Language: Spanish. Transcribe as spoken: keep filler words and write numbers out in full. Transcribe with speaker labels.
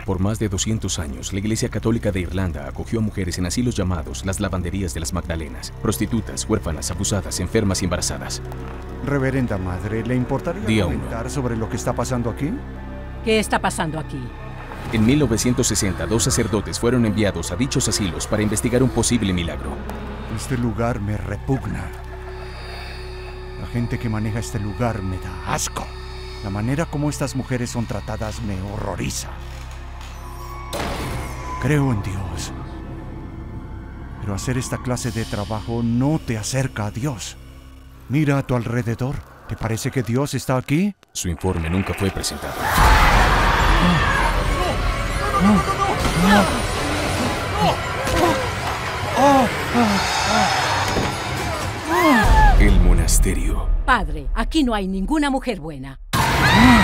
Speaker 1: Por más de doscientos años, la Iglesia Católica de Irlanda acogió a mujeres en asilos llamados las lavanderías de las Magdalenas, prostitutas, huérfanas, abusadas, enfermas y embarazadas.
Speaker 2: Reverenda Madre, ¿le importaría
Speaker 1: Día
Speaker 2: comentar
Speaker 1: uno.
Speaker 2: sobre lo que está pasando aquí?
Speaker 3: ¿Qué está pasando aquí?
Speaker 1: En mil novecientos sesenta, dos sacerdotes fueron enviados a dichos asilos para investigar un posible milagro.
Speaker 2: Este lugar me repugna. La gente que maneja este lugar me da asco. La manera como estas mujeres son tratadas me horroriza. Creo en Dios. Pero hacer esta clase de trabajo no te acerca a Dios. Mira a tu alrededor. ¿Te parece que Dios está aquí?
Speaker 1: Su informe nunca fue presentado. El monasterio.
Speaker 3: Padre, aquí no hay ninguna mujer buena.